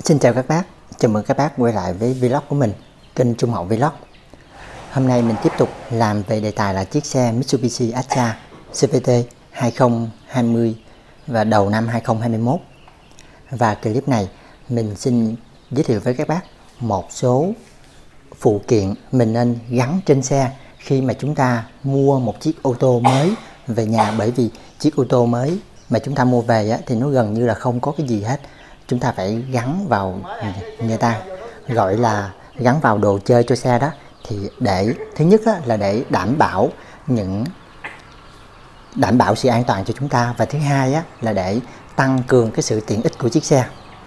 Xin chào các bác, chào mừng các bác quay lại với vlog của mình, kênh Trung Hậu Vlog. Hôm nay mình tiếp tục làm về đề tài là chiếc xe Mitsubishi Atra CVT 2020 và đầu năm 2021. Và clip này mình xin giới thiệu với các bác một số phụ kiện mình nên gắn trên xe khi mà chúng ta mua một chiếc ô tô mới về nhà. Bởi vì chiếc ô tô mới mà chúng ta mua về thì nó gần như là không có cái gì hết. Chúng ta phải gắn vào, người ta gọi là gắn vào đồ chơi cho xe đó. Thì để thứ nhất là để đảm bảo sự an toàn cho chúng ta, và thứ hai là để tăng cường cái sự tiện ích của chiếc xe.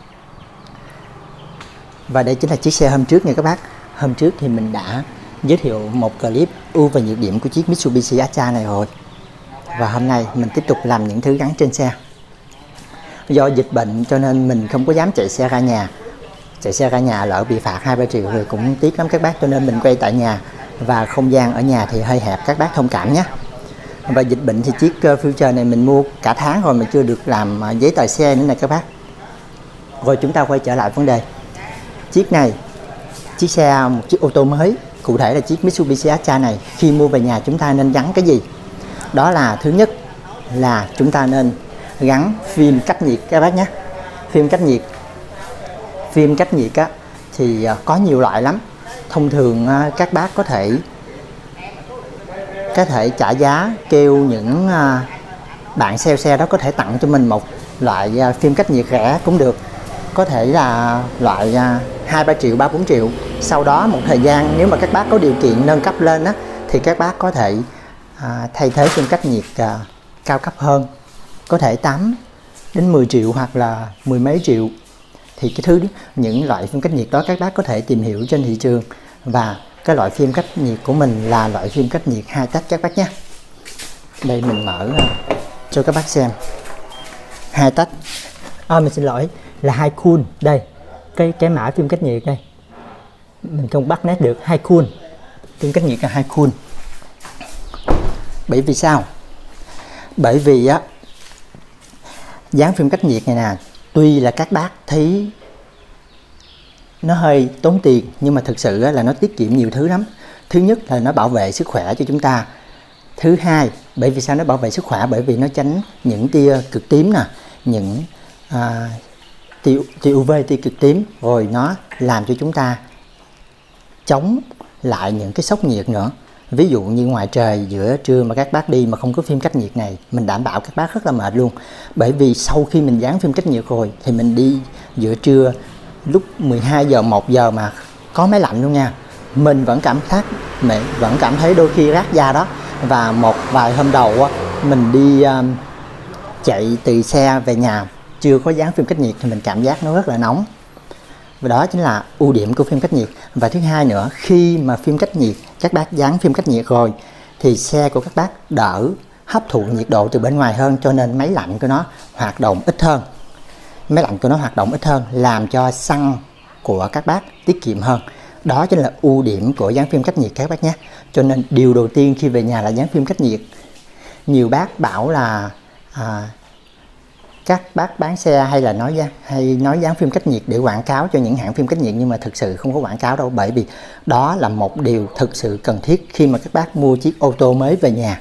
Và đây chính là chiếc xe hôm trước nha các bác. Hôm trước thì mình đã giới thiệu một clip ưu và nhược điểm của chiếc Mitsubishi Atra này rồi. Và hôm nay mình tiếp tục làm những thứ gắn trên xe. Do dịch bệnh cho nên mình không có dám chạy xe ra nhà. Chạy xe ra nhà lỡ bị phạt 2-3 triệu rồi cũng tiếc lắm các bác. Cho nên mình quay tại nhà, và không gian ở nhà thì hơi hẹp, các bác thông cảm nhé. Và dịch bệnh thì chiếc Future này mình mua cả tháng rồi mà chưa được làm giấy tờ xe nữa này các bác. Rồi chúng ta quay trở lại vấn đề. Chiếc xe, một chiếc ô tô mới, cụ thể là chiếc Mitsubishi Atra này, khi mua về nhà chúng ta nên gắn cái gì? Đó là thứ nhất là chúng ta nên gắn phim cách nhiệt các bác nhé. Phim cách nhiệt thì có nhiều loại lắm. Thông thường các bác có thể trả giá kêu những bạn sale xe đó có thể tặng cho mình một loại phim cách nhiệt rẻ cũng được. Có thể là loại 2-3 triệu, 3-4 triệu. Sau đó một thời gian nếu mà các bác có điều kiện nâng cấp lên thì các bác có thể thay thế phim cách nhiệt cao cấp hơn. Có thể 8 đến 10 triệu hoặc là 10 mấy triệu. Thì những loại phim cách nhiệt đó các bác có thể tìm hiểu trên thị trường. Và cái loại phim cách nhiệt của mình là loại phim cách nhiệt 2 tách các bác nhé. Đây mình mở cho các bác xem. 2 tách. Mình xin lỗi, là 2 cool. Đây, cái mã phim cách nhiệt đây. Mình không bắt nét được. 2 cool. Phim cách nhiệt là 2 cool. Bởi vì sao? Bởi vì dán phim cách nhiệt này nè, tuy là các bác thấy nó hơi tốn tiền, nhưng mà thực sự là nó tiết kiệm nhiều thứ lắm. Thứ nhất là nó bảo vệ sức khỏe cho chúng ta. Thứ hai, bởi vì sao nó bảo vệ sức khỏe? Bởi vì nó tránh những tia cực tím nè, những tia UV, tia cực tím. Rồi nó làm cho chúng ta chống lại những cái sốc nhiệt nữa. Ví dụ như ngoài trời giữa trưa mà các bác đi mà không có phim cách nhiệt này, mình đảm bảo các bác rất là mệt luôn. Bởi vì sau khi mình dán phim cách nhiệt rồi thì mình đi giữa trưa lúc 12 giờ, 1 giờ mà có máy lạnh luôn nha. Mình vẫn cảm thấy đôi khi rát da đó. Và một vài hôm đầu mình đi chạy từ xe về nhà chưa có dán phim cách nhiệt thì mình cảm giác nó rất là nóng. Và đó chính là ưu điểm của phim cách nhiệt. Và thứ hai nữa, khi mà phim cách nhiệt, các bác dán phim cách nhiệt rồi thì xe của các bác đỡ hấp thụ nhiệt độ từ bên ngoài hơn, cho nên máy lạnh của nó hoạt động ít hơn. Làm cho xăng của các bác tiết kiệm hơn. Đó chính là ưu điểm của dán phim cách nhiệt các bác nhé. Cho nên điều đầu tiên khi về nhà là dán phim cách nhiệt. Nhiều bác bảo là các bác bán xe hay nói dán phim cách nhiệt để quảng cáo cho những hãng phim cách nhiệt, nhưng mà thực sự không có quảng cáo đâu. Bởi vì đó là một điều thực sự cần thiết khi mà các bác mua chiếc ô tô mới về nhà.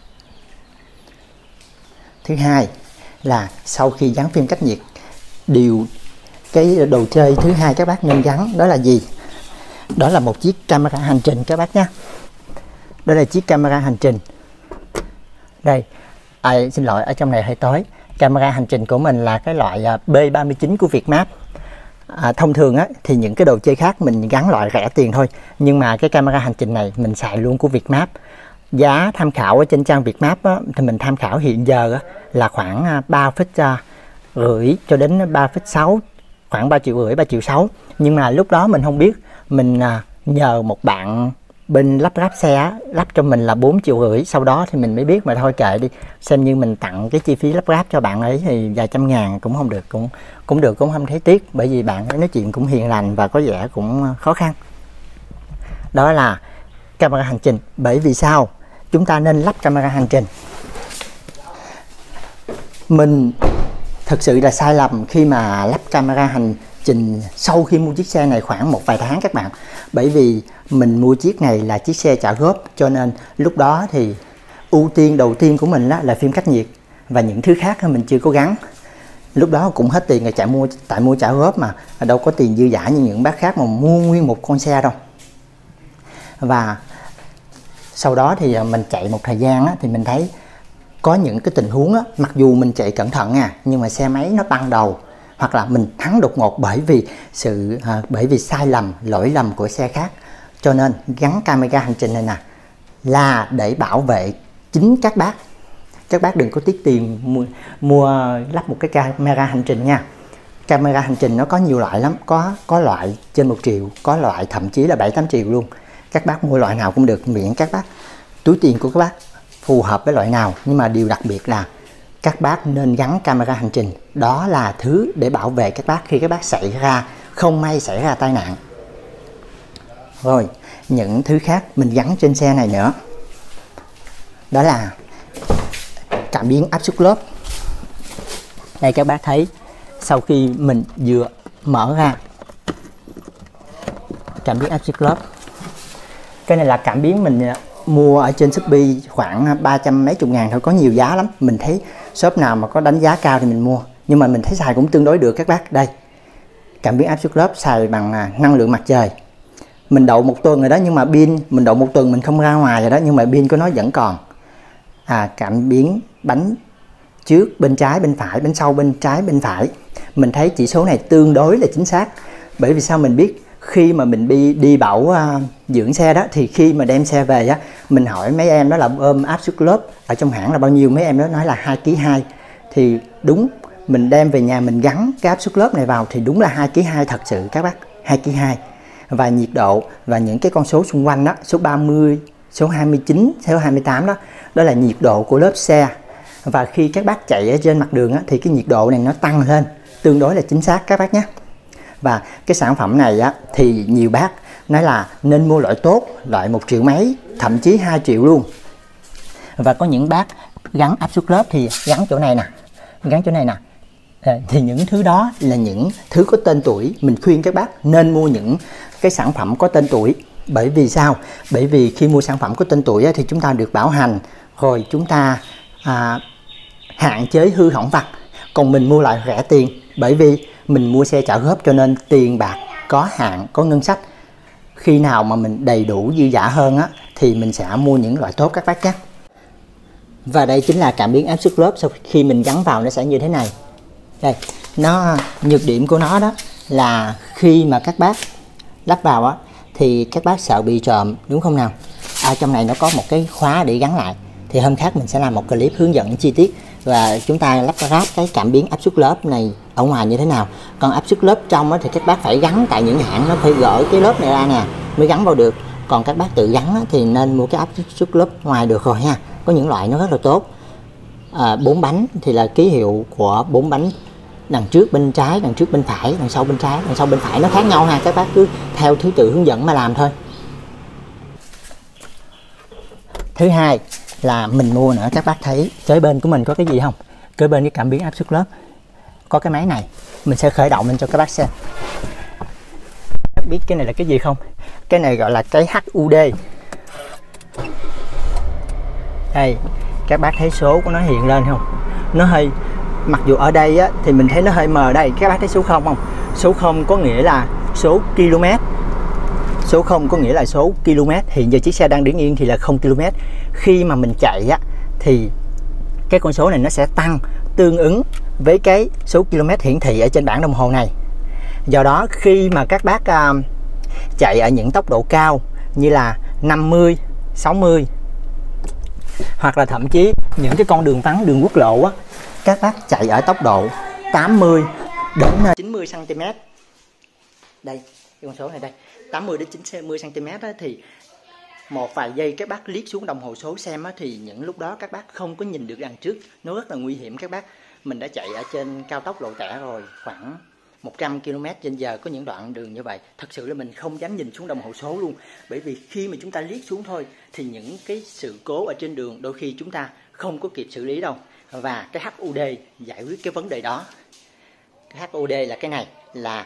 Thứ hai là sau khi dán phim cách nhiệt, cái đồ chơi thứ hai các bác nên gắn đó là gì? Đó là một chiếc camera hành trình các bác nhé. Đó là chiếc camera hành trình. Đây, xin lỗi, ở trong này hơi tối. Camera hành trình của mình là cái loại B39 của Vietmap. Thông thường thì những cái đồ chơi khác mình gắn loại rẻ tiền thôi, nhưng mà cái camera hành trình này mình xài luôn của Vietmap. Giá tham khảo ở trên trang Vietmap thì mình tham khảo hiện giờ là khoảng 3,5 cho đến 3,6, khoảng 3,5 triệu, 3,6 triệu. Nhưng mà lúc đó mình không biết, mình nhờ một bạn bên lắp ráp xe lắp cho mình là 4,5 triệu. Sau đó thì mình mới biết mà thôi kệ đi, xem như mình tặng cái chi phí lắp ráp cho bạn ấy thì vài trăm ngàn cũng không được, cũng không thấy tiếc. Bởi vì bạn ấy nói chuyện cũng hiền lành và có vẻ cũng khó khăn. Đó là camera hành trình. Bởi vì sao chúng ta nên lắp camera hành trình? Mình thực sự là sai lầm khi mà lắp camera trình sau khi mua chiếc xe này khoảng một vài tháng các bạn. Bởi vì mình mua chiếc này là chiếc xe trả góp, cho nên lúc đó thì ưu tiên đầu tiên của mình là phim cách nhiệt, và những thứ khác mình chưa có gắn. Lúc đó cũng hết tiền rồi, tại mua trả góp mà đâu có tiền dư dả như những bác khác mà mua nguyên một con xe đâu. Và sau đó thì mình chạy một thời gian thì mình thấy có những cái tình huống mặc dù mình chạy cẩn thận nhưng mà xe máy nó tăng đầu, hoặc là mình thắng đột ngột bởi vì sai lầm, lỗi lầm của xe khác. Cho nên gắn camera hành trình này nè là để bảo vệ chính các bác. Các bác đừng có tiếc tiền mua lắp một cái camera hành trình nha. Camera hành trình nó có nhiều loại lắm, có loại trên 1 triệu, có loại thậm chí là 7-8 triệu luôn. Các bác mua loại nào cũng được, miễn các bác túi tiền của các bác phù hợp với loại nào. Nhưng mà điều đặc biệt là các bác nên gắn camera hành trình. Đó là thứ để bảo vệ các bác khi các bác không may xảy ra tai nạn. Rồi, những thứ khác mình gắn trên xe này nữa, đó là cảm biến áp suất lớp. Đây các bác thấy, sau khi mình vừa mở ra cảm biến áp suất lớp, cái này là cảm biến mình mua ở trên Shopee khoảng 300 mấy chục ngàn thôi, có nhiều giá lắm. Mình thấy shop nào mà có đánh giá cao thì mình mua, nhưng mà mình thấy xài cũng tương đối được các bác. Đây, cảm biến áp suất lớp xài bằng năng lượng mặt trời. Mình đậu 1 tuần rồi đó, nhưng mà pin mình đậu 1 tuần mình không ra ngoài rồi đó, nhưng mà pin của nó vẫn còn. Cảm biến bánh trước bên trái bên phải, bánh sau bên trái bên phải, mình thấy chỉ số này tương đối là chính xác. Bởi vì sao mình biết? Khi mà mình đi bảo dưỡng xe đó, thì khi mà đem xe về mình hỏi mấy em đó là ôm áp suất lớp ở trong hãng là bao nhiêu, mấy em đó nói là 2,2 kg. Thì đúng, mình đem về nhà mình gắn cái áp suất lớp này vào thì đúng là 2,2 kg thật sự các bác, 2,2 kg. Và nhiệt độ và những cái con số xung quanh đó, số 30, số 29, số 28 đó là nhiệt độ của lớp xe. Và khi các bác chạy ở trên mặt đường thì cái nhiệt độ này nó tăng lên tương đối là chính xác các bác nhé. Và cái sản phẩm này thì nhiều bác nói là nên mua loại tốt, loại 1 triệu mấy, thậm chí 2 triệu luôn. Và có những bác gắn áp suất lớp thì gắn chỗ này nè, thì những thứ đó là những thứ có tên tuổi. Mình khuyên các bác nên mua những cái sản phẩm có tên tuổi. Bởi vì sao? Bởi vì khi mua sản phẩm có tên tuổi thì chúng ta được bảo hành, rồi chúng ta hạn chế hư hỏng vặt. Còn mình mua lại rẻ tiền, bởi vì mình mua xe trả góp cho nên tiền bạc có hạn, có ngân sách. Khi nào mà mình đầy đủ dư dả hơn thì mình sẽ mua những loại tốt các bác nhé. Và đây chính là cảm biến áp suất lớp. Sau khi mình gắn vào nó sẽ như thế này. Đây, nhược điểm của nó đó là khi mà các bác lắp vào thì các bác sợ bị trộm, đúng không nào? Ở trong này nó có một cái khóa để gắn lại. Thì hôm khác mình sẽ làm một clip hướng dẫn chi tiết và chúng ta lắp ráp cái cảm biến áp suất lớp này ở ngoài như thế nào. Còn áp suất lớp trong thì các bác phải gắn, tại những hãng nó phải gỡ cái lớp này ra nè mới gắn vào được. Còn các bác tự gắn thì nên mua cái áp suất lớp ngoài được rồi ha. Có những loại nó rất là tốt. 4 bánh thì là ký hiệu của 4 bánh, đằng trước bên trái, đằng trước bên phải, đằng sau bên trái, đằng sau bên phải nó khác nhau ha. Các bác cứ theo thứ tự hướng dẫn mà làm thôi. Thứ hai là mình mua nữa, các bác thấy kế bên của mình có cái gì không? Kế bên cái cảm biến áp suất lớp có cái máy này, mình sẽ khởi động lên cho các bác xem. Các biết cái này là cái gì không? Cái này gọi là cái HUD. Đây, các bác thấy số của nó hiện lên không? Nó hơi, mặc dù ở đây thì mình thấy nó hơi mờ đây, các bác thấy số 0 không? Số 0 có nghĩa là số km. Số 0 có nghĩa là số km. Hiện giờ chiếc xe đang đứng yên thì là 0 km. Khi mà mình chạy thì cái con số này nó sẽ tăng tương ứng với cái số km hiển thị ở trên bảng đồng hồ này. Do đó khi mà các bác chạy ở những tốc độ cao như là 50, 60 hoặc là thậm chí những cái con đường vắng, đường quốc lộ các bác chạy ở tốc độ 80 đến 90 cm. Đây, cái con số này đây, 80 đến 90 cm thì một vài giây các bác liếc xuống đồng hồ số xem thì những lúc đó các bác không có nhìn được đằng trước, nó rất là nguy hiểm các bác. Mình đã chạy ở trên cao tốc lộ tẻ rồi, khoảng 100 km/h, có những đoạn đường như vậy thật sự là mình không dám nhìn xuống đồng hồ số luôn. Bởi vì khi mà chúng ta liếc xuống thôi thì những cái sự cố ở trên đường đôi khi chúng ta không có kịp xử lý đâu. Và cái HUD giải quyết cái vấn đề đó. Cái HUD là cái này, là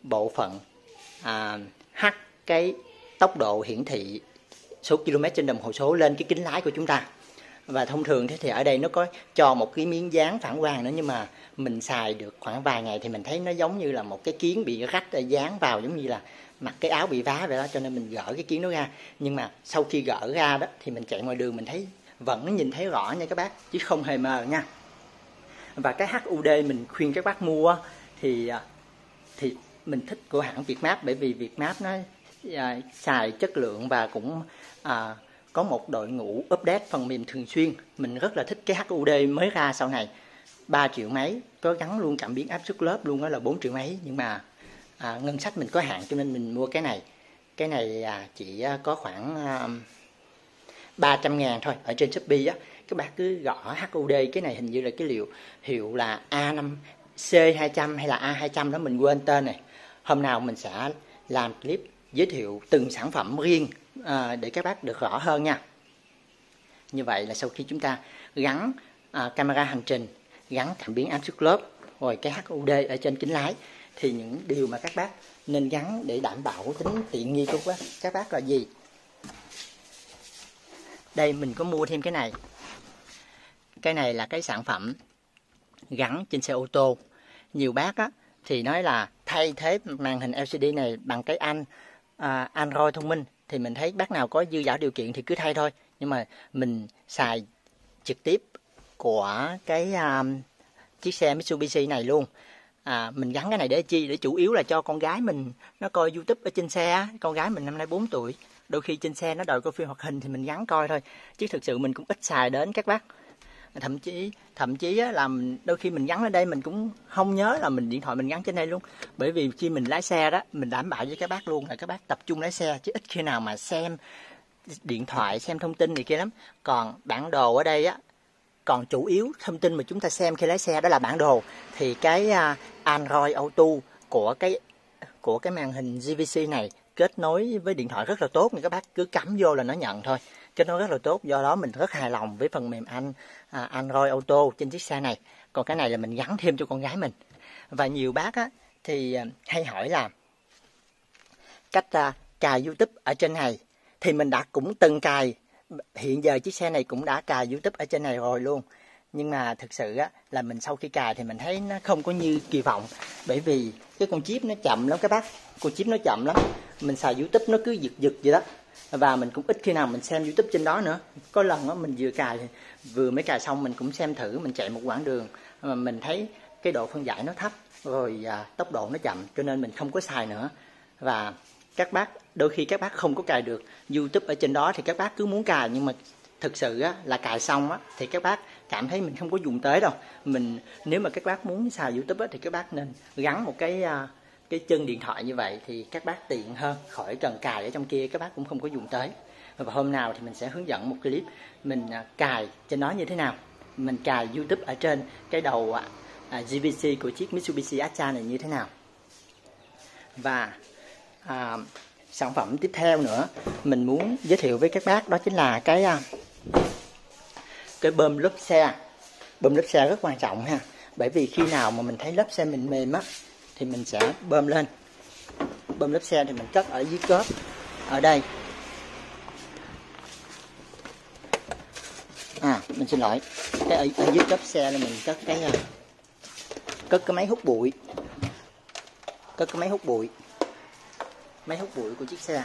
bộ phận hắt cái tốc độ hiển thị số km/h số lên cái kính lái của chúng ta. Và thông thường thì ở đây nó có cho một cái miếng dán phản quang nữa, nhưng mà mình xài được khoảng vài ngày thì mình thấy nó giống như là một cái kiến bị rách dán vào, giống như là mặc cái áo bị vá vậy đó, cho nên mình gỡ cái kiến đó ra. Nhưng mà sau khi gỡ ra đó thì mình chạy ngoài đường mình thấy vẫn nhìn thấy rõ nha các bác, chứ không hề mờ nha. Và cái HUD mình khuyên các bác mua thì mình thích của hãng Vietmap, bởi vì Vietmap nó xài chất lượng và cũng có một đội ngũ update phần mềm thường xuyên. Mình rất là thích cái HUD mới ra sau này, 3 triệu mấy, có gắn luôn cảm biến áp suất lớp luôn, đó là 4 triệu mấy. Nhưng mà ngân sách mình có hạn cho nên mình mua cái này. Cái này chỉ có khoảng 300.000 thôi. Ở trên Shopee á, các bác cứ gõ HUD, cái này hình như là cái hiệu là A5 C200 hay là A200 đó, mình quên tên này. Hôm nào mình sẽ làm clip giới thiệu từng sản phẩm riêng để các bác được rõ hơn nha. Như vậy là sau khi chúng ta gắn camera hành trình, gắn cảm biến áp suất lớp, rồi cái HUD ở trên kính lái, thì những điều mà các bác nên gắn để đảm bảo tính tiện nghi của các bác là gì? Đây mình có mua thêm cái này. Cái này là cái sản phẩm gắn trên xe ô tô. Nhiều bác á thì nói là thay thế màn hình LCD này bằng cái Android thông minh, thì mình thấy bác nào có dư giả điều kiện thì cứ thay thôi. Nhưng mà mình xài trực tiếp của cái chiếc xe Mitsubishi này luôn. Mình gắn cái này để chi? Để chủ yếu là cho con gái mình nó coi YouTube ở trên xe. Con gái mình năm nay 4 tuổi, đôi khi trên xe nó đòi coi phim hoạt hình thì mình gắn coi thôi, chứ thực sự mình cũng ít xài đến các bác. Thậm chí là đôi khi mình gắn ở đây mình cũng không nhớ là điện thoại mình gắn trên đây luôn. Bởi vì khi mình lái xe đó, mình đảm bảo với các bác luôn là các bác tập trung lái xe, chứ ít khi nào mà xem điện thoại, xem thông tin này kia lắm. Còn bản đồ ở đây á, còn chủ yếu thông tin mà chúng ta xem khi lái xe đó là bản đồ. Thì cái Android Auto của cái màn hình GVC này kết nối với điện thoại rất là tốt, nhưng các bác cứ cắm vô là nó nhận thôi, kết nối rất là tốt. Do đó mình rất hài lòng với phần mềm Android Auto trên chiếc xe này. Còn cái này là mình gắn thêm cho con gái mình. Và nhiều bác á, thì hay hỏi là cách cài YouTube ở trên này, thì mình đã cũng từng cài. Hiện giờ chiếc xe này cũng đã cài YouTube ở trên này rồi luôn. Nhưng mà thực sự á, là mình sau khi cài thì mình thấy nó không có như kỳ vọng. Bởi vì cái con chip nó chậm lắm các bác. Con chip nó chậm lắm. Mình xài YouTube nó cứ giật giật vậy đó. Và mình cũng ít khi nào mình xem YouTube trên đó nữa. Có lần đó mình vừa mới cài xong mình cũng xem thử, mình chạy một quãng đường mà mình thấy cái độ phân giải nó thấp, rồi tốc độ nó chậm, cho nên mình không có xài nữa. Và các bác, đôi khi các bác không có cài được YouTube ở trên đó thì các bác cứ muốn cài, nhưng mà thực sự á, là cài xong á, thì các bác cảm thấy mình không có dùng tới đâu. Nếu mà các bác muốn xài YouTube á, thì các bác nên gắn một cái chân điện thoại như vậy thì các bác tiện hơn, khỏi cần cài ở trong kia, các bác cũng không có dùng tới. Và hôm nào thì mình sẽ hướng dẫn một clip mình cài trên đó như thế nào, mình cài YouTube ở trên cái đầu GVC của chiếc Mitsubishi Asa này như thế nào. Và sản phẩm tiếp theo nữa mình muốn giới thiệu với các bác, đó chính là cái bơm lốp xe. Bơm lốp xe rất quan trọng ha, bởi vì khi nào mà mình thấy lốp xe mình mềm á thì mình sẽ bơm lên. Bơm lốp xe thì mình cất ở dưới cốp ở đây. Mình xin lỗi, cái ở dưới cốp xe là mình cất cái máy hút bụi. Cất cái máy hút bụi của chiếc xe.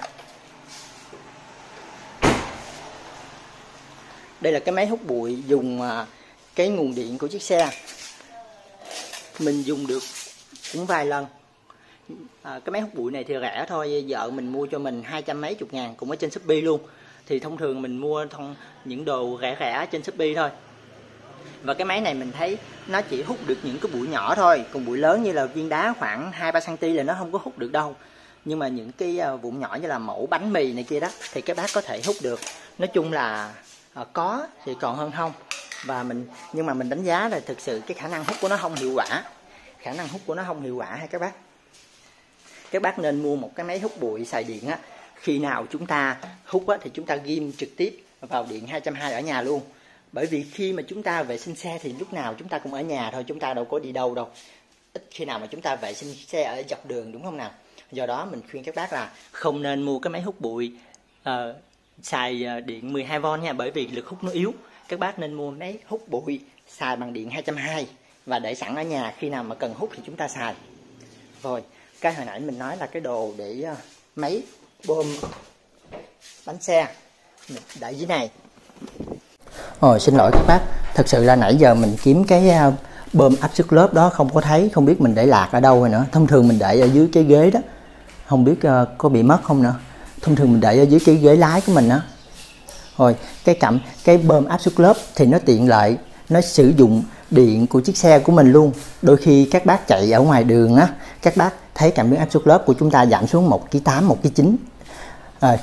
Đây là cái máy hút bụi dùng cái nguồn điện của chiếc xe. Mình dùng được cũng vài lần. Cái máy hút bụi này thì rẻ thôi, vợ mình mua cho mình 200 mấy chục ngàn, cũng ở trên Shopee luôn. Thì thông thường mình mua những đồ rẻ trên Shopee thôi. Và cái máy này mình thấy nó chỉ hút được những cái bụi nhỏ thôi, còn bụi lớn như là viên đá khoảng 2-3 cm là nó không có hút được đâu. Nhưng mà những cái vụn nhỏ như là mẩu bánh mì này kia đó thì các bác có thể hút được. Nói chung là có thì còn hơn không. Nhưng mà mình đánh giá là thực sự cái khả năng hút của nó không hiệu quả. Khả năng hút của nó không hiệu quả ha các bác. Các bác nên mua một cái máy hút bụi xài điện á. Khi nào chúng ta hút á, thì chúng ta ghim trực tiếp vào điện 220 ở nhà luôn. Bởi vì khi mà chúng ta vệ sinh xe thì lúc nào chúng ta cũng ở nhà thôi, chúng ta đâu có đi đâu đâu. ít khi nào mà chúng ta vệ sinh xe ở dọc đường, đúng không nào? Do đó mình khuyên các bác là không nên mua cái máy hút bụi xài điện 12V nha, bởi vì lực hút nó yếu. Các bác nên mua máy hút bụi xài bằng điện 220 và để sẵn ở nhà, khi nào mà cần hút thì chúng ta xài. Rồi, cái hồi nãy mình nói là cái đồ để máy bơm bánh xe mình để dưới này. Xin lỗi các bác, thật sự là nãy giờ mình kiếm cái bơm áp suất lớp đó không có thấy, không biết mình để lạc ở đâu rồi nữa. Thông thường mình để ở dưới cái ghế đó, không biết có bị mất không nữa. Thông thường mình để ở dưới cái ghế lái của mình đó. Rồi cái bơm áp suất lớp thì nó tiện lợi, nó sử dụng điện của chiếc xe của mình luôn. Đôi khi các bác chạy ở ngoài đường á, các bác thấy cảm biến áp suất lớp của chúng ta giảm xuống 1,8 kg, 1,9 kg.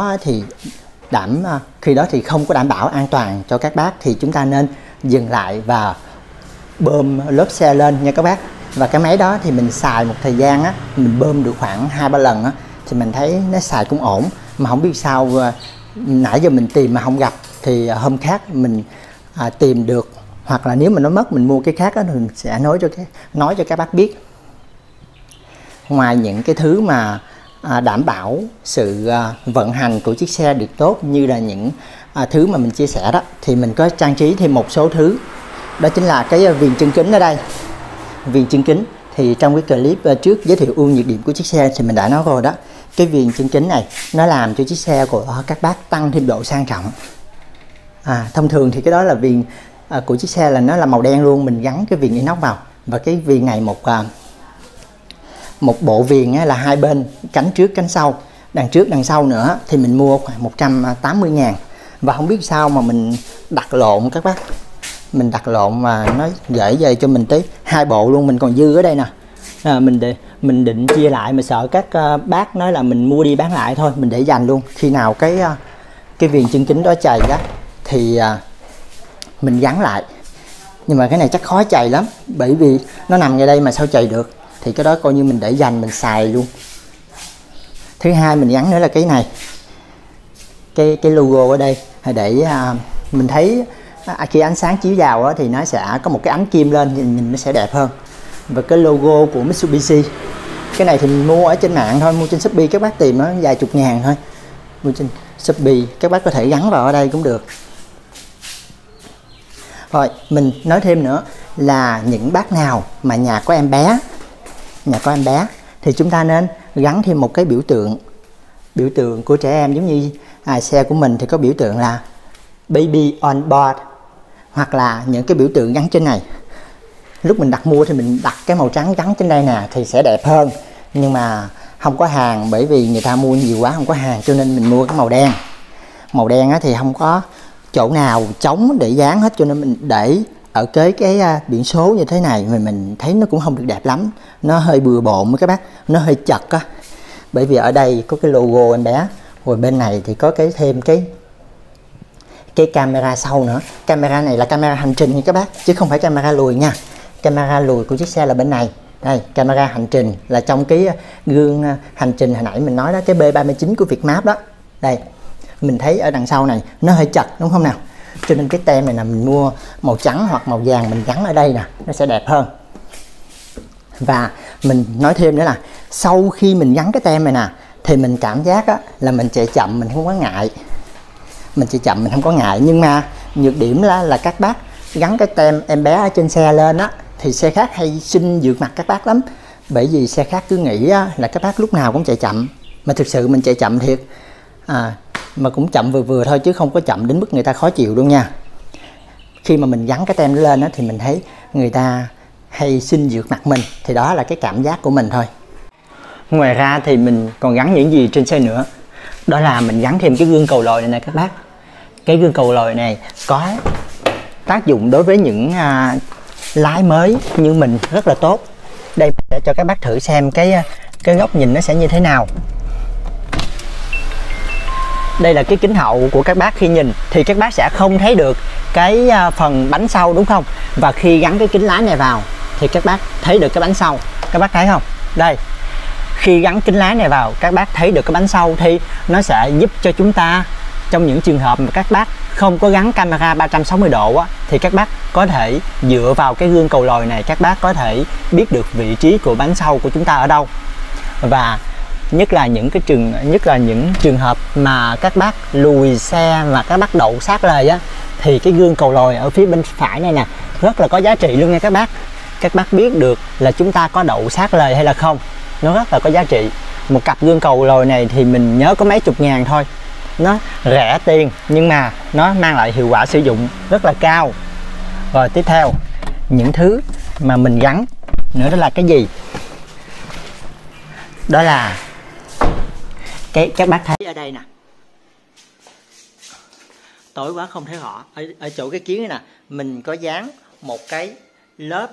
Khi đó thì không có đảm bảo an toàn cho các bác, thì chúng ta nên dừng lại và bơm lớp xe lên nha các bác. Và cái máy đó thì mình xài một thời gian á, mình bơm được khoảng 2-3 lần á, thì mình thấy nó xài cũng ổn. Mà không biết sao nãy giờ mình tìm mà không gặp, thì hôm khác mình tìm được, hoặc là nếu mà nó mất mình mua cái khác đó, thì mình sẽ nói cho các bác biết. Ngoài những cái thứ mà đảm bảo sự vận hành của chiếc xe được tốt như là những thứ mà mình chia sẻ đó, thì mình có trang trí thêm một số thứ. Đó chính là cái viền chân kính ở đây. Viền chân kính thì trong cái clip trước giới thiệu ưu nhược điểm của chiếc xe thì mình đã nói rồi đó. Cái viền chân kính này nó làm cho chiếc xe của các bác tăng thêm độ sang trọng. Thông thường thì cái đó là viền của chiếc xe là nó là màu đen luôn, mình gắn cái viền inox vào. Và cái viền này một bộ viền là hai bên, cánh trước cánh sau, đằng trước đằng sau nữa, thì mình mua khoảng 180.000. Và không biết sao mà mình đặt lộn các bác, mình đặt lộn mà nó gửi về cho mình tới 2 bộ luôn, mình còn dư ở đây nè. Mình định chia lại mà sợ các bác nói là mình mua đi bán lại thôi, mình để dành luôn. Khi nào cái viền chân kính đó chày đó thì mình gắn lại. Nhưng mà cái này chắc khó chày lắm, bởi vì nó nằm ngay đây mà sao chày được. Thì cái đó coi như mình để dành, mình xài luôn. Thứ hai mình gắn nữa là cái này, cái logo ở đây, để mình thấy khi ánh sáng chiếu vào đó, thì nó sẽ có một cái ánh kim lên, nhìn nó sẽ đẹp hơn. Và cái logo của Mitsubishi, cái này thì mình mua ở trên mạng thôi, mua trên Shopee, các bác tìm nó vài chục ngàn thôi, mua trên Shopee, các bác có thể gắn vào ở đây cũng được. Rồi mình nói thêm nữa là những bác nào mà nhà có em bé thì chúng ta nên gắn thêm một cái biểu tượng của trẻ em, giống như xe của mình thì có biểu tượng là baby on board, hoặc là những cái biểu tượng gắn trên này. Lúc mình đặt mua thì mình đặt cái màu trắng gắn trên đây nè thì sẽ đẹp hơn, nhưng mà không có hàng, bởi vì người ta mua nhiều quá không có hàng, cho nên mình mua cái màu đen. Màu đen thì không có chỗ nào trống để dán hết, cho nên mình để ở cái biển số như thế này mà mình thấy nó cũng không được đẹp lắm, nó hơi bừa bộn các bác, nó hơi chật á. Bởi vì ở đây có cái logo em bé, rồi bên này thì có thêm cái camera sau nữa. Camera này là camera hành trình nha các bác, chứ không phải camera lùi nha. Camera lùi của chiếc xe là bên này. Đây, camera hành trình là trong cái gương hành trình hồi nãy mình nói đó, cái B39 của Vietmap đó. Đây, mình thấy ở đằng sau này nó hơi chật đúng không nào? Cho nên cái tem này là mình mua màu trắng hoặc màu vàng, mình gắn ở đây nè, nó sẽ đẹp hơn. Và mình nói thêm nữa là sau khi mình gắn cái tem này nè, thì mình cảm giác là mình chạy chậm, mình không có ngại. Nhưng mà nhược điểm là các bác gắn cái tem em bé ở trên xe lên á, thì xe khác hay xin vượt mặt các bác lắm. Bởi vì xe khác cứ nghĩ là các bác lúc nào cũng chạy chậm, mà thực sự mình chạy chậm thiệt, mà cũng chậm vừa vừa thôi, chứ không có chậm đến mức người ta khó chịu đâu nha. Khi mà mình gắn cái tem lên thì mình thấy người ta hay xin vượt mặt mình, thì đó là cái cảm giác của mình thôi. Ngoài ra thì mình còn gắn những gì trên xe nữa, đó là mình gắn thêm cái gương cầu lồi này nè các bác. Cái gương cầu lồi này có tác dụng đối với những lái mới như mình rất là tốt. Đây mình sẽ cho các bác thử xem cái góc nhìn nó sẽ như thế nào. Đây là cái kính hậu của các bác, khi nhìn thì các bác sẽ không thấy được cái phần bánh sau đúng không? Và khi gắn cái kính lái này vào thì các bác thấy được cái bánh sau. Các bác thấy không? Đây, khi gắn kính lái này vào các bác thấy được cái bánh sau, thì nó sẽ giúp cho chúng ta trong những trường hợp mà các bác không có gắn camera 360 độ á, thì các bác có thể dựa vào cái gương cầu lồi này, các bác có thể biết được vị trí của bánh sau của chúng ta ở đâu. Và nhất là những trường hợp mà các bác lùi xe mà các bác đậu sát lề á, thì cái gương cầu lồi ở phía bên phải này nè rất là có giá trị luôn nha các bác. Các bác biết được là chúng ta có đậu sát lề hay là không, nó rất là có giá trị. Một cặp gương cầu lồi này thì mình nhớ có mấy chục ngàn thôi, nó rẻ tiền nhưng mà nó mang lại hiệu quả sử dụng rất là cao. Rồi tiếp theo những thứ mà mình gắn nữa đó là cái gì? Đó là các bác thấy ở đây nè, tối quá không thấy rõ, ở chỗ cái kiến này nè, mình có dán một cái lớp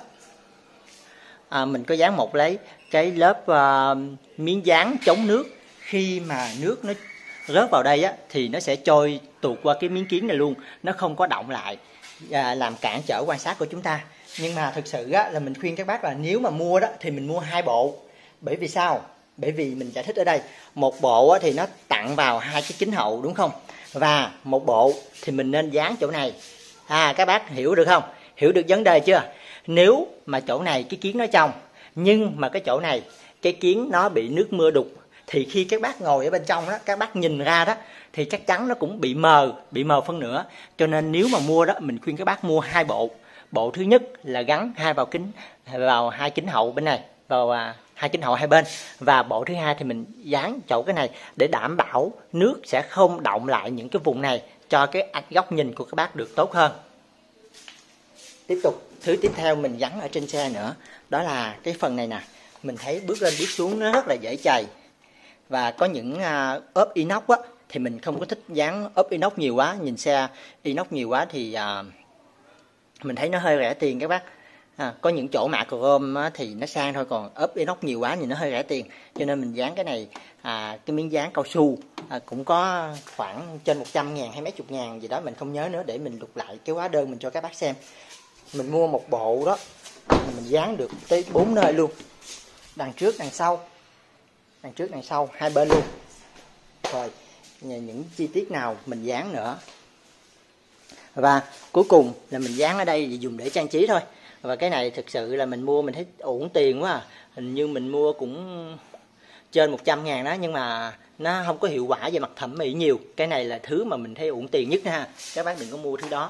miếng dán chống nước. Khi mà nước nó rớt vào đây á, thì nó sẽ trôi tuột qua cái miếng kiến này luôn, nó không có động lại làm cản trở quan sát của chúng ta. Nhưng mà thực sự á, là mình khuyên các bác là nếu mà mua đó thì mình mua 2 bộ. Bởi vì sao? Bởi vì mình giải thích ở đây, một bộ á, thì nó tặng vào 2 cái kính hậu đúng không, và một bộ thì mình nên dán chỗ này. Các bác hiểu được không? Hiểu được vấn đề chưa? Nếu mà chỗ này cái kiến nó trong, nhưng mà cái chỗ này cái kiến nó bị nước mưa đục, thì khi các bác ngồi ở bên trong đó, các bác nhìn ra đó thì chắc chắn nó cũng bị mờ phân nửa. Cho nên nếu mà mua đó, mình khuyên các bác mua 2 bộ. Bộ thứ nhất là gắn vào 2 kính hậu bên này, vào 2 kính hậu hai bên, và bộ thứ hai thì mình dán chỗ cái này để đảm bảo nước sẽ không động lại những cái vùng này, cho cái góc nhìn của các bác được tốt hơn. Tiếp tục, thứ tiếp theo mình gắn ở trên xe nữa, đó là cái phần này nè. Mình thấy bước lên bước xuống nó rất là dễ chày, và có những ốp inox á, thì mình không có thích dán ốp inox nhiều quá. Nhìn xe inox nhiều quá thì mình thấy nó hơi rẻ tiền các bác. Có những chỗ mạ chrome thì nó sang thôi, còn ốp inox nhiều quá thì nó hơi rẻ tiền. Cho nên mình dán cái này, cái miếng dán cao su, cũng có khoảng trên 100 ngàn hay mấy chục ngàn gì đó, mình không nhớ nữa, để mình lục lại cái hóa đơn mình cho các bác xem. Mình mua một bộ đó, mình dán được tới 4 nơi luôn, đằng trước đằng sau hai bên luôn. Rồi những chi tiết nào mình dán nữa. Và cuối cùng là mình dán ở đây dùng để trang trí thôi. Và cái này thực sự là mình mua mình thấy uổng tiền quá. Hình như mình mua cũng trên 100 ngàn đó, nhưng mà nó không có hiệu quả về mặt thẩm mỹ nhiều. Cái này là thứ mà mình thấy uổng tiền nhất ha. Các bác đừng có mua thứ đó.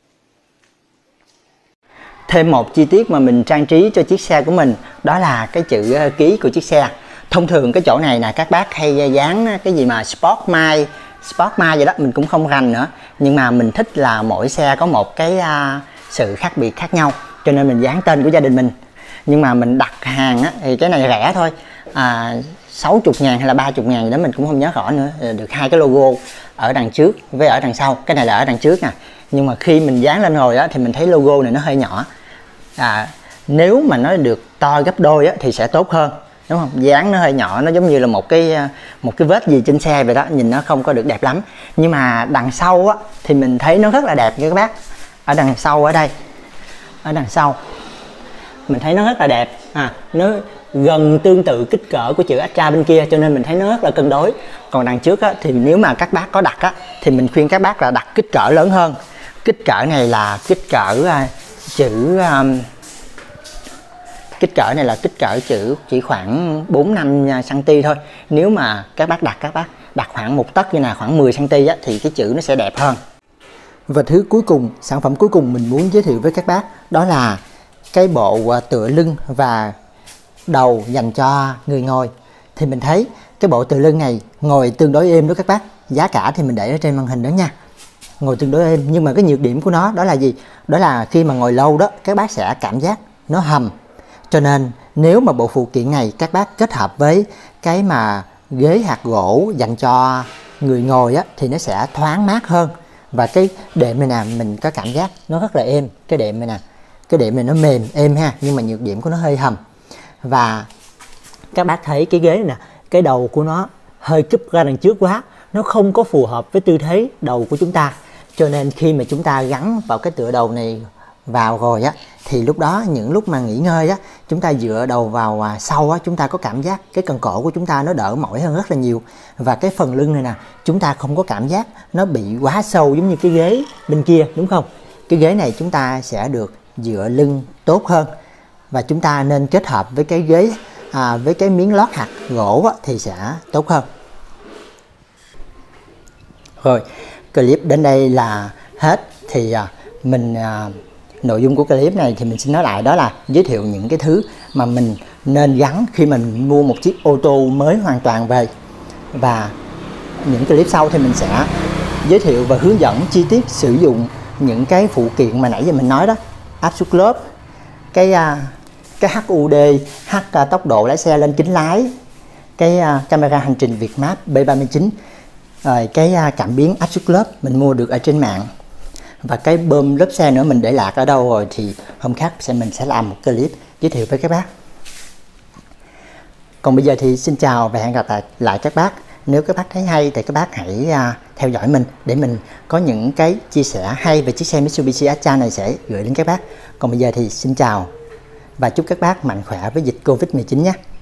Thêm một chi tiết mà mình trang trí cho chiếc xe của mình, đó là cái chữ ký của chiếc xe. Thông thường cái chỗ này là các bác hay dán cái gì mà Sport Mile vậy đó, mình cũng không rành nữa. Nhưng mà mình thích là mỗi xe có một cái sự khác biệt khác nhau, cho nên mình dán tên của gia đình mình. Nhưng mà mình đặt hàng á, thì cái này rẻ thôi, 60 ngàn hay là 30 ngàn gì đó mình cũng không nhớ rõ nữa. Được 2 cái logo ở đằng trước với ở đằng sau. Cái này là ở đằng trước nè, nhưng mà khi mình dán lên rồi á, thì mình thấy logo này nó hơi nhỏ. Nếu mà nó được to gấp đôi á, thì sẽ tốt hơn, đúng không? Dán nó hơi nhỏ, nó giống như là một cái vết gì trên xe vậy đó, nhìn nó không có được đẹp lắm. Nhưng mà đằng sau á, thì mình thấy nó rất là đẹp nha các bác. Ở đằng sau, ở đây, ở đằng sau mình thấy nó rất là đẹp, nó gần tương tự kích cỡ của chữ Astra bên kia, cho nên mình thấy nó rất là cân đối. Còn đằng trước á, thì nếu mà các bác có đặt á, thì mình khuyên các bác là đặt kích cỡ lớn hơn. Kích cỡ này là kích cỡ chữ chỉ khoảng 4-5 cm thôi. Nếu mà các bác đặt khoảng 1 tấc như là khoảng 10 cm á, thì cái chữ nó sẽ đẹp hơn. Và thứ cuối cùng, sản phẩm cuối cùng mình muốn giới thiệu với các bác, đó là cái bộ tựa lưng và đầu dành cho người ngồi. Thì mình thấy cái bộ tựa lưng này ngồi tương đối êm đó các bác. Giá cả thì mình để ở trên màn hình đó nha. Ngồi tương đối êm, nhưng mà cái nhược điểm của nó đó là gì? Đó là khi mà ngồi lâu đó, các bác sẽ cảm giác nó hầm. Cho nên nếu mà bộ phụ kiện này các bác kết hợp với cái mà ghế hạt gỗ dành cho người ngồi á, thì nó sẽ thoáng mát hơn. Và cái đệm này nè, mình có cảm giác nó rất là êm. Cái đệm này nè, cái đệm này nó mềm êm ha, nhưng mà nhược điểm của nó hơi hầm. Và các bác thấy cái ghế này nè, cái đầu của nó hơi cúp ra đằng trước quá, nó không có phù hợp với tư thế đầu của chúng ta. Cho nên khi mà chúng ta gắn vào cái tựa đầu này vào rồi á, thì lúc đó những lúc mà nghỉ ngơi á, chúng ta dựa đầu vào sau á, chúng ta có cảm giác cái cần cổ của chúng ta nó đỡ mỏi hơn rất là nhiều. Và cái phần lưng này nè, chúng ta không có cảm giác nó bị quá sâu giống như cái ghế bên kia, đúng không? Cái ghế này chúng ta sẽ được dựa lưng tốt hơn. Và chúng ta nên kết hợp với cái ghế với cái miếng lót hạt gỗ á, thì sẽ tốt hơn. Rồi, clip đến đây là hết. Thì nội dung của clip này thì mình xin nói lại, đó là giới thiệu những cái thứ mà mình nên gắn khi mình mua một chiếc ô tô mới hoàn toàn về. Và những clip sau thì mình sẽ giới thiệu và hướng dẫn chi tiết sử dụng những cái phụ kiện mà nãy giờ mình nói đó. Áp suất lớp, cái HUD, tốc độ lái xe lên kính lái, cái camera hành trình Vietmap B39, rồi cái cảm biến áp suất lớp mình mua được ở trên mạng, và cái bơm lớp xe nữa mình để lạc ở đâu rồi thì hôm khác mình sẽ làm một clip giới thiệu với các bác. Còn bây giờ thì xin chào và hẹn gặp lại các bác. Nếu các bác thấy hay thì các bác hãy theo dõi mình để mình có những cái chia sẻ hay về chiếc xe Mitsubishi Atra này sẽ gửi đến các bác. Còn bây giờ thì xin chào và chúc các bác mạnh khỏe với dịch Covid-19 nhé.